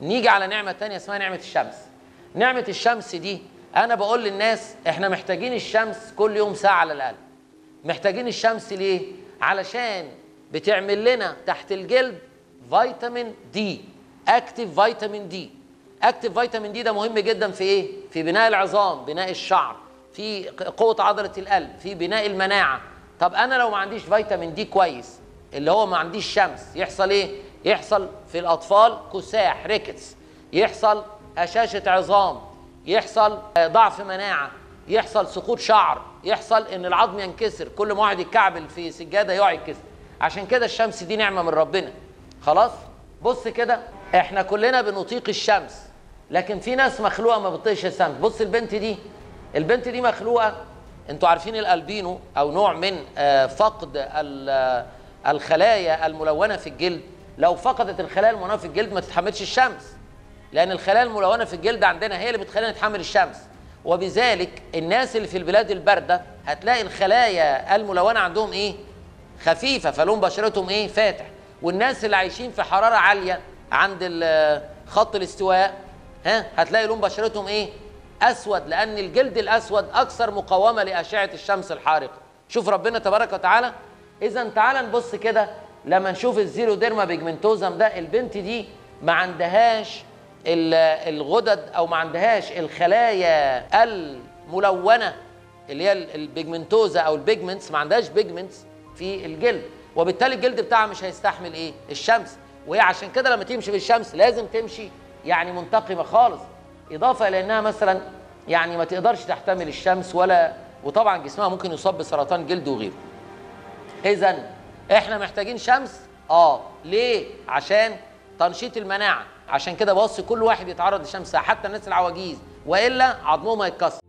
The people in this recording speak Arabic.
نيجي على نعمة تانية اسمها نعمة الشمس. نعمة الشمس دي أنا بقول للناس إحنا محتاجين الشمس كل يوم ساعة على الأقل. محتاجين الشمس ليه؟ علشان بتعمل لنا تحت الجلد فيتامين دي، اكتيف فيتامين دي. اكتيف فيتامين دي ده مهم جدا في ايه؟ في بناء العظام، بناء الشعر، في قوة عضلة القلب، في بناء المناعة. طب أنا لو ما عنديش فيتامين دي كويس، اللي هو ما عنديش شمس، يحصل إيه؟ يحصل في الأطفال كساح، ريكتس، يحصل هشاشة عظام، يحصل ضعف مناعة، يحصل سقوط شعر، يحصل إن العظم ينكسر، كل ما واحد يتكعبل في سجادة يقع يتكسر. عشان كده الشمس دي نعمة من ربنا. خلاص؟ بص كده، إحنا كلنا بنطيق الشمس، لكن في ناس مخلوقة ما بتطيقش الشمس. بص البنت دي مخلوقة، انتوا عارفين الالبينو او نوع من فقد الخلايا الملونة في الجلد. لو فقدت الخلايا الملونة في الجلد ما تتحملش الشمس، لان الخلايا الملونة في الجلد عندنا هي اللي بتخلينا نتحمل الشمس. وبذلك الناس اللي في البلاد الباردة هتلاقي الخلايا الملونة عندهم ايه؟ خفيفة، فلون بشرتهم ايه؟ فاتح. والناس اللي عايشين في حرارة عالية عند خط الاستواء هتلاقي لون بشرتهم ايه؟ اسود، لان الجلد الاسود اكثر مقاومه لاشعه الشمس الحارقه. شوف ربنا تبارك وتعالى. اذا تعالى نبص كده لما نشوف الزيروديرما بيجمنتوزم ده، البنت دي ما عندهاش الغدد او ما عندهاش الخلايا الملونه اللي هي البيجمنتوزا او البيجمنتس، ما عندهاش بيجمنتس في الجلد، وبالتالي الجلد بتاعها مش هيستحمل ايه؟ الشمس. وهي عشان كده لما تمشي بالشمس لازم تمشي يعني منتقمه خالص، اضافه الى انها مثلا يعني ما تقدرش تحتمل الشمس وطبعا جسمها ممكن يصاب بسرطان جلد وغيره. اذا احنا محتاجين شمس. ليه؟ عشان تنشيط المناعه. عشان كده بوصي كل واحد يتعرض للشمس، حتى الناس العواجيز، والا عظمهم هيتكسر.